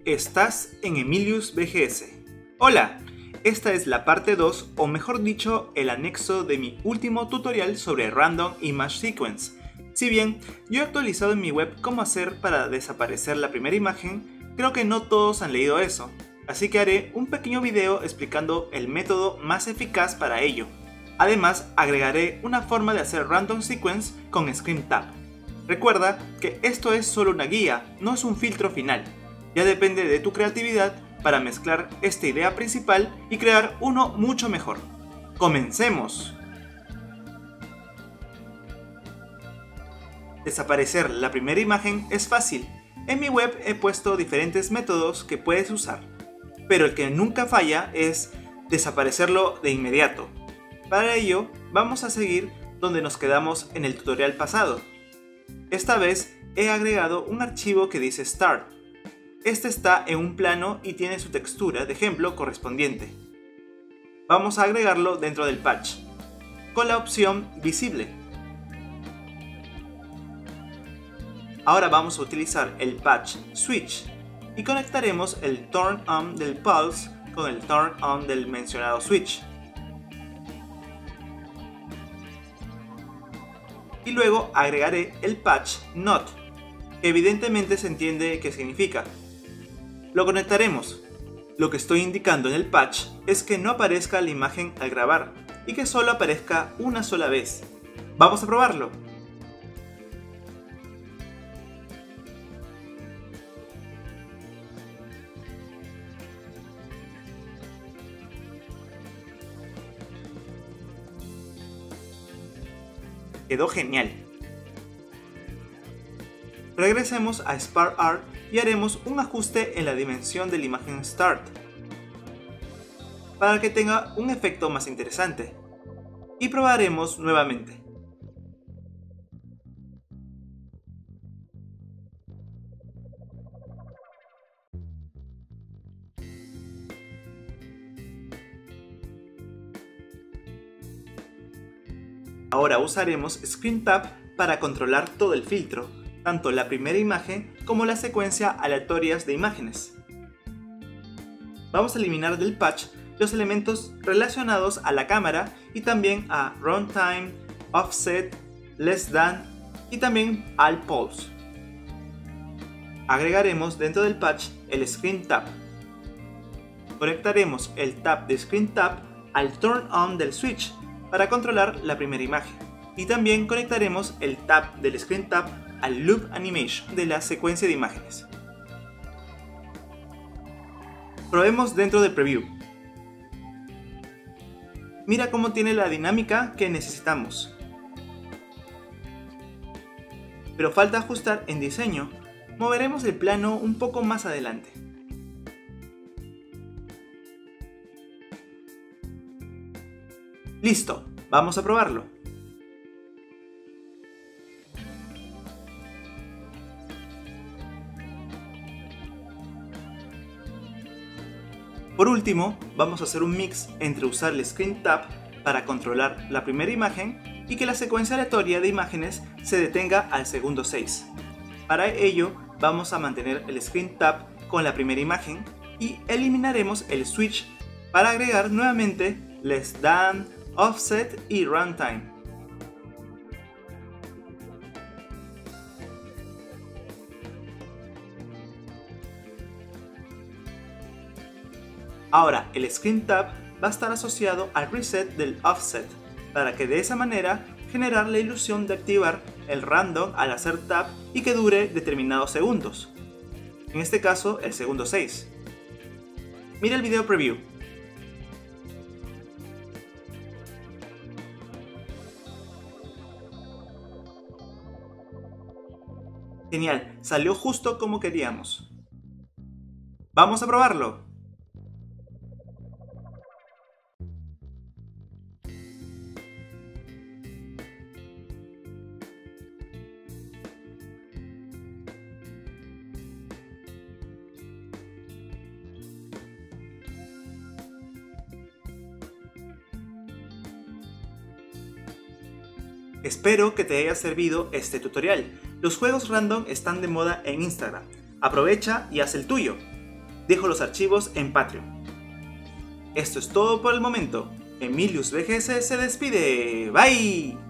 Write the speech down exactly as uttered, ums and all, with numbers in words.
Estás en Emilius V G S. Hola, esta es la parte dos, o mejor dicho, el anexo de mi último tutorial sobre Random Image Sequence. Si bien yo he actualizado en mi web cómo hacer para desaparecer la primera imagen, creo que no todos han leído eso, así que haré un pequeño video explicando el método más eficaz para ello. Además, agregaré una forma de hacer Random Sequence con Screen Tab. Recuerda que esto es solo una guía, no es un filtro final. Ya depende de tu creatividad para mezclar esta idea principal y crear uno mucho mejor. ¡Comencemos! Desaparecer la primera imagen es fácil. En mi web he puesto diferentes métodos que puedes usar, pero el que nunca falla es desaparecerlo de inmediato. Para ello, vamos a seguir donde nos quedamos en el tutorial pasado. Esta vez he agregado un archivo que dice Start. Este está en un plano y tiene su textura de ejemplo correspondiente. Vamos a agregarlo dentro del patch, con la opción Visible. Ahora vamos a utilizar el patch Switch y conectaremos el Turn On del Pulse con el Turn On del mencionado Switch. Y luego agregaré el patch Not, que evidentemente se entiende qué significa. Lo conectaremos. Lo que estoy indicando en el patch es que no aparezca la imagen al grabar y que solo aparezca una sola vez. Vamos a probarlo. Quedó genial. Regresemos a Spark Art y haremos un ajuste en la dimensión de la imagen Start para que tenga un efecto más interesante. Y probaremos nuevamente. Ahora usaremos Screen Tab para controlar todo el filtro, tanto la primera imagen como la secuencia aleatorias de imágenes. Vamos a eliminar del patch los elementos relacionados a la cámara y también a Runtime, Offset, Less Than y también al Pulse. Agregaremos dentro del patch el Screen Tab. Conectaremos el tab de Screen Tab al Turn On del Switch para controlar la primera imagen. Y también conectaremos el tab del Screen Tab al Loop Animation de la secuencia de imágenes. Probemos dentro del preview. Mira cómo tiene la dinámica que necesitamos. Pero falta ajustar en diseño. Moveremos el plano un poco más adelante. Listo, vamos a probarlo. Por último, vamos a hacer un mix entre usar el Screen Tab para controlar la primera imagen y que la secuencia aleatoria de imágenes se detenga al segundo seis. Para ello, vamos a mantener el Screen Tab con la primera imagen y eliminaremos el Switch para agregar nuevamente Less Than, Offset y Runtime. Ahora el Screen Tab va a estar asociado al reset del Offset, para que de esa manera generar la ilusión de activar el random al hacer tab y que dure determinados segundos. En este caso, el segundo seis. Mira el video preview. Genial, salió justo como queríamos. ¡Vamos a probarlo! Espero que te haya servido este tutorial. Los juegos random están de moda en Instagram. Aprovecha y haz el tuyo. Dejo los archivos en Patreon. Esto es todo por el momento. Emilius B G S se despide. Bye.